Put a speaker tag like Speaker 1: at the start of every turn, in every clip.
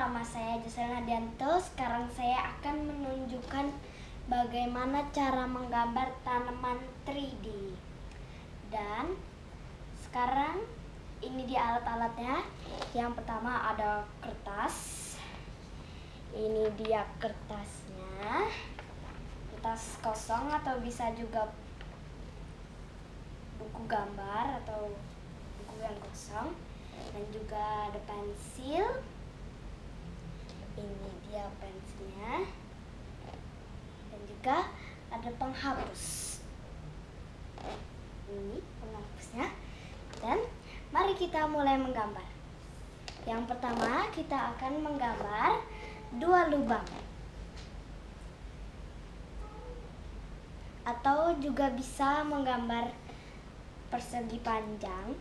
Speaker 1: nama saya Jocelyn Hadianto. Sekarang saya akan menunjukkan bagaimana cara menggambar tanaman 3D. Dan sekarang ini dia alat-alatnya. Yang pertama ada kertas. Ini dia kertasnya. Kertas kosong atau bisa juga buku gambar atau buku yang kosong. Dan juga ada pensil. Ini dia pensilnya. Dan juga ada penghapus. Ini penghapusnya. Dan mari kita mulai menggambar. Yang pertama kita akan menggambar 2 lubang. Atau juga bisa menggambar persegi panjang.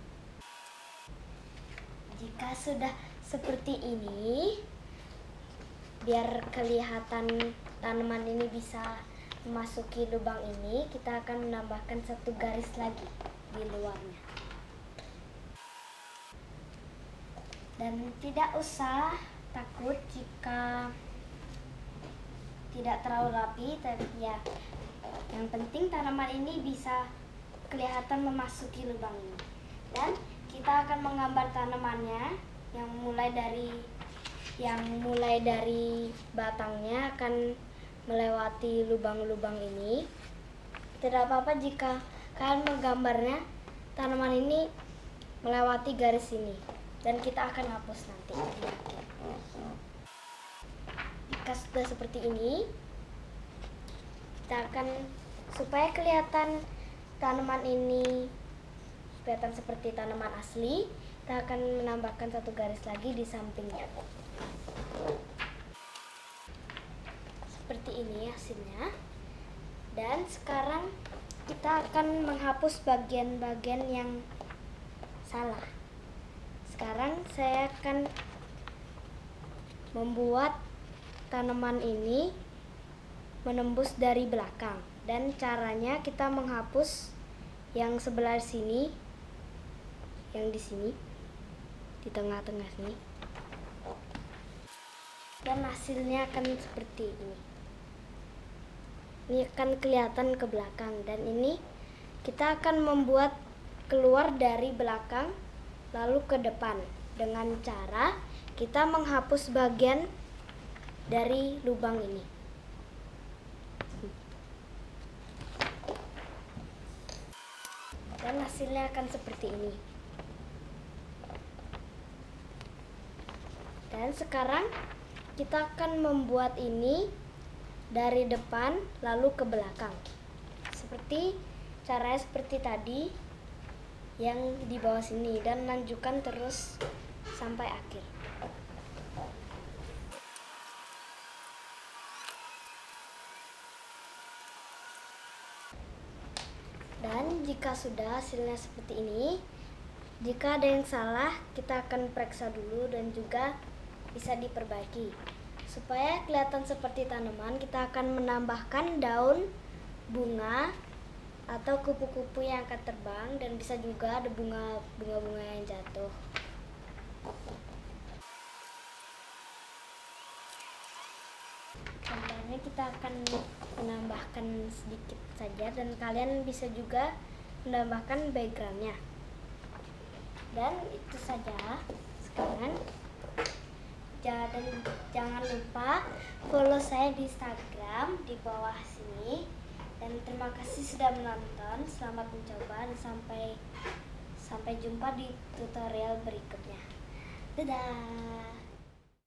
Speaker 1: Jika sudah seperti ini, biar kelihatan tanaman ini bisa memasuki lubang ini, kita akan menambahkan 1 garis lagi di luarnya. Dan tidak usah takut jika tidak terlalu rapi, tapi ya yang penting tanaman ini bisa kelihatan memasuki lubang ini. Dan kita akan menggambar tanamannya yang mulai dari batangnya akan melewati lubang-lubang ini. Tidak apa-apa jika kalian menggambarnya tanaman ini melewati garis ini, dan kita akan hapus nanti di akhir. Jika sudah seperti ini, kita akan, supaya kelihatan tanaman ini kelihatan seperti tanaman asli, kita akan menambahkan 1 garis lagi di sampingnya. Seperti ini hasilnya. Dan sekarang kita akan menghapus bagian-bagian yang salah. Sekarang saya akan membuat tanaman ini menembus dari belakang. Dan caranya kita menghapus yang sebelah sini, yang di sini, di tengah-tengah sini. Dan hasilnya akan seperti ini. Ini akan kelihatan ke belakang, dan ini kita akan membuat keluar dari belakang lalu ke depan dengan cara kita menghapus bagian dari lubang ini. Dan hasilnya akan seperti ini. Dan sekarang kita akan membuat ini dari depan lalu ke belakang. Caranya seperti tadi yang di bawah sini, dan lanjutkan terus sampai akhir. Dan jika sudah hasilnya seperti ini, jika ada yang salah kita akan periksa dulu dan juga bisa diperbaiki. Supaya kelihatan seperti tanaman, kita akan menambahkan daun, bunga, atau kupu-kupu yang akan terbang, dan bisa juga ada bunga-bunga yang jatuh. Contohnya kita akan menambahkan sedikit saja, dan kalian bisa juga menambahkan backgroundnya. Dan itu saja sekarang. Dan jangan lupa follow saya di Instagram di bawah sini. Dan terima kasih sudah menonton. Selamat mencoba, dan sampai jumpa di tutorial berikutnya. Dadah.